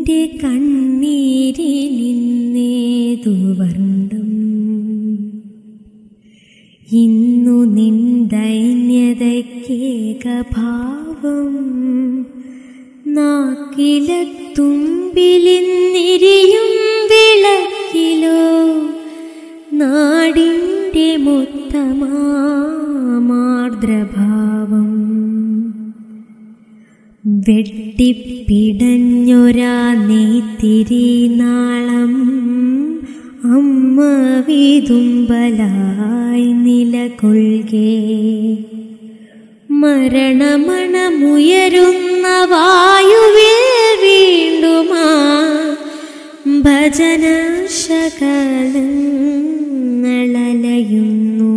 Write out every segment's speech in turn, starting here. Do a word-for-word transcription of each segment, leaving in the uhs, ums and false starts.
നിന്റെ കണ്ണീരിനിന്നേതു വർണ്ണം ഇന്നു നിൻ ദൈന്യതയ്ക്കേകഭാവം നാക്കില തുമ്പിലിന്നിരിയും വിളക്കിലോ നാടിൻ്റെ മൊത്തമാർദ്രഭാവം വെട്ടിപ്പിടഞ്ഞൊരാ നെയ്ത്തിരി നാളം അമ്മ വിതുമ്പലായി നിലകൊള്ളുകേ മരണമണമുയരുന്ന വായുവിൽ വീണ്ടുമാ ഭജന ശകലങ്ങളലയുന്നു.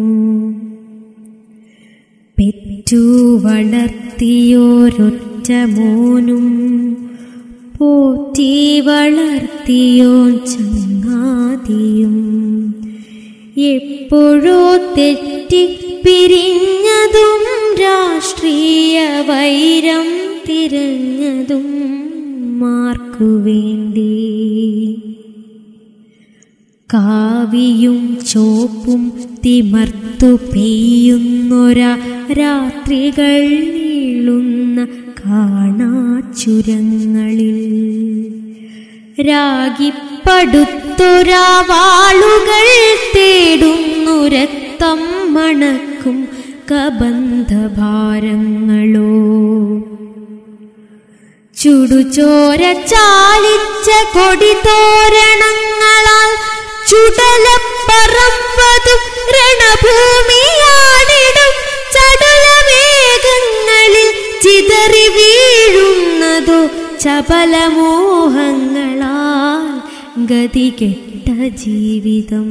പെറ്റു വളർത്തിയോരൊറ്റ മോനും പോറ്റി വളർത്തിയോൻ ചങ്ങാതിയും എപ്പോഴോ തെറ്റിപ്പിരിഞ്ഞതും രാഷ്ട്രീയ വൈരം തിരഞ്ഞതും മാർക്കുവേണ്ടി കാവിയും ചോപ്പും തിമർത്തു പെയ്യുന്നൊരാ രാത്രികൾ നീളുന്ന കാണാച്ചുരങ്ങളിൽ രാഗിപ്പടുത്തൊരാ വാളുകൾ തേടുന്നു രക്തം മണക്കും കബന്ധഭാരങ്ങളോ ചുടുചോര ചാലിച്ച കൊടിതോരണങ്ങളാൽ ചുടലപ്പറമ്പതും രണഭൂമിയാണിടും ചടുലമേഘങ്ങളിൽ ചിതറി വീഴുന്നതോ ചപലമോഹങ്ങളാൽ ഗതികെട്ട ജീവിതം.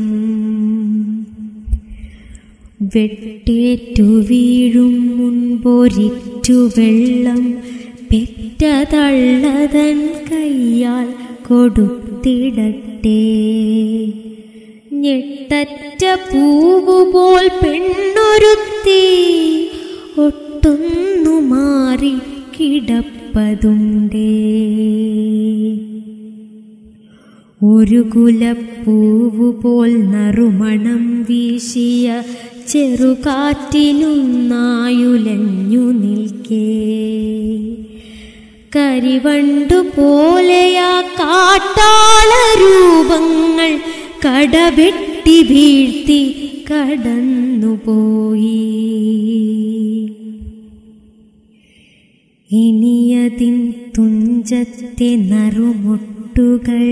വെട്ടേറ്റു വീഴും മുൻപൊരിറ്റു വെള്ളം പെറ്റ തള്ളതൻ കയ്യാൽ കൊടുത്തിടട്ടെ. ഞെട്ടറ്റ പൂവുപോൽ പെണ്ണൊരുത്തി ഒട്ടൊന്നു മാറി കിടപ്പതുണ്ടേ. ഒരു കുലപ്പൂവുപോൽ നറുമണം വീശിയ ചെറുകാറ്റിലൊന്നായുലഞ്ഞു നിൽക്കേ. കരിവണ്ടു പോലെയാ കാട്ടാള രൂപങ്ങൾ കടവെട്ടി വീഴ്ത്തി കടന്നുപോയി. ഇനിയതിൻ തുഞ്ചത്തെ നറുമൊട്ടുകൾ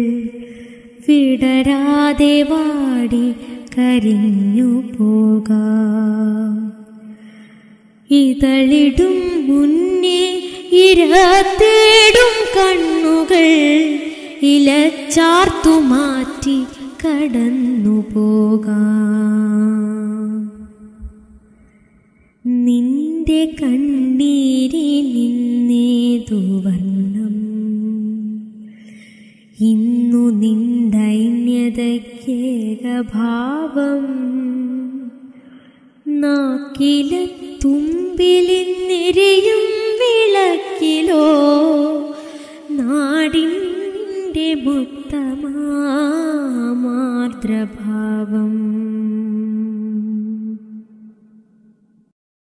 വിടരാതെ വാടി കരിഞ്ഞു പോകാം. ഇതളിടും മുന്നേ ഇര തേടും കണ്ണുകൾ ഇലച്ചാർത്തു മാറ്റി കടന്നു പോകാം. നിന്റെ കണ്ണീരിനിന്നേതു വർണ്ണം ഇന്നു നിൻ ദൈന്യതയ്ക്കേകഭാവം നാക്കില തുമ്പിലിന്നെരിയും വിളക്കിലോ നാടിൻ്റെ മൊത്തമാർദ്രഭാവം.